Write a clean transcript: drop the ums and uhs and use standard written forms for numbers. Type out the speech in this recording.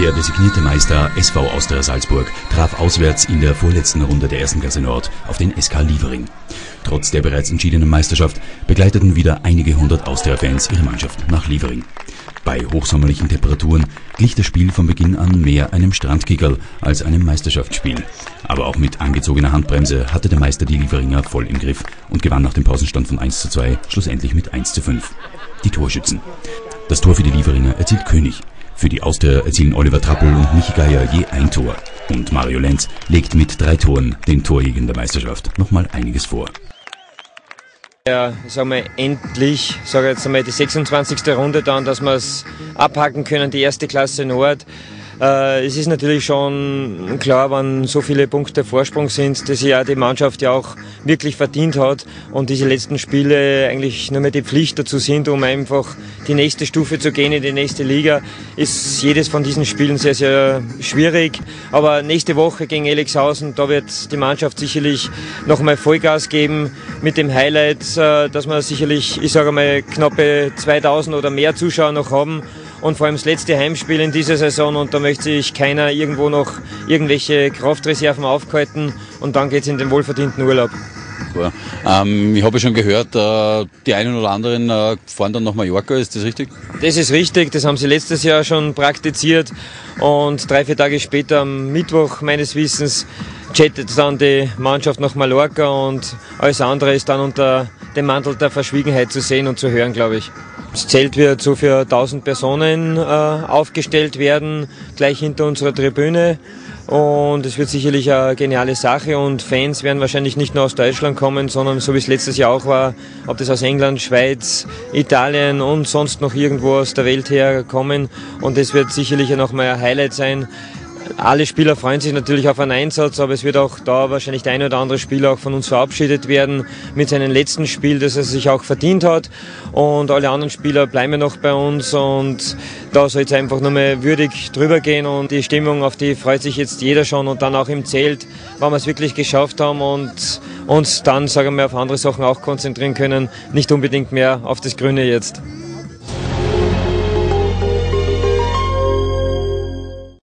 Der designierte Meister SV Austria Salzburg traf auswärts in der vorletzten Runde der 1. Klasse Nord auf den SK Liefering. Trotz der bereits entschiedenen Meisterschaft begleiteten wieder einige hundert Austria-Fans ihre Mannschaft nach Liefering. Bei hochsommerlichen Temperaturen glich das Spiel von Beginn an mehr einem Strandkickerl als einem Meisterschaftsspiel. Aber auch mit angezogener Handbremse hatte der Meister die Lieferinger voll im Griff und gewann nach dem Pausenstand von 1:2 schlussendlich mit 1:5. Die Torschützen. Das Tor für die Lieferinger erzielt König. Für die Austria erzielen Oliver Trappel und Michi Geier je ein Tor. Und Mario Lenz legt mit 3 Toren den Torjägern der Meisterschaft nochmal einiges vor. Ja, sagen wir endlich, sage jetzt einmal die 26. Runde dann, dass wir es abhaken können, die 1. Klasse Nord. Es ist natürlich schon klar, wenn so viele Punkte Vorsprung sind, dass ja die Mannschaft ja auch wirklich verdient hat und diese letzten Spiele eigentlich nur mehr die Pflicht dazu sind, um einfach die nächste Stufe zu gehen in die nächste Liga, ist jedes von diesen Spielen sehr, sehr schwierig. Aber nächste Woche gegen Elixhausen, da wird die Mannschaft sicherlich noch mal Vollgas geben mit dem Highlight, dass wir sicherlich, ich sage mal, knappe 2000 oder mehr Zuschauer noch haben. Und vor allem das letzte Heimspiel in dieser Saison und da möchte sich keiner irgendwo noch irgendwelche Kraftreserven aufhalten und dann geht es in den wohlverdienten Urlaub. Ich habe schon gehört, die einen oder anderen fahren dann nach Mallorca, ist das richtig? Das ist richtig, das haben sie letztes Jahr schon praktiziert und 3-4 Tage später am Mittwoch meines Wissens jettet dann die Mannschaft nach Mallorca und alles andere ist dann unter dem Mantel der Verschwiegenheit zu sehen und zu hören, glaube ich. Das Zelt wird so für 1000 Personen aufgestellt werden, gleich hinter unserer Tribüne. Und es wird sicherlich eine geniale Sache und Fans werden wahrscheinlich nicht nur aus Deutschland kommen, sondern so wie es letztes Jahr auch war, ob das aus England, Schweiz, Italien und sonst noch irgendwo aus der Welt her kommen. Und es wird sicherlich noch mal ein Highlight sein. Alle Spieler freuen sich natürlich auf einen Einsatz, aber es wird auch da wahrscheinlich der ein oder andere Spieler auch von uns verabschiedet werden mit seinem letzten Spiel, das er sich auch verdient hat. Und alle anderen Spieler bleiben noch bei uns und da soll es einfach nur mal würdig drüber gehen und die Stimmung, auf die freut sich jetzt jeder schon und dann auch im Zelt, wenn wir es wirklich geschafft haben und uns dann, sagen wir, auf andere Sachen auch konzentrieren können, nicht unbedingt mehr auf das Grüne jetzt.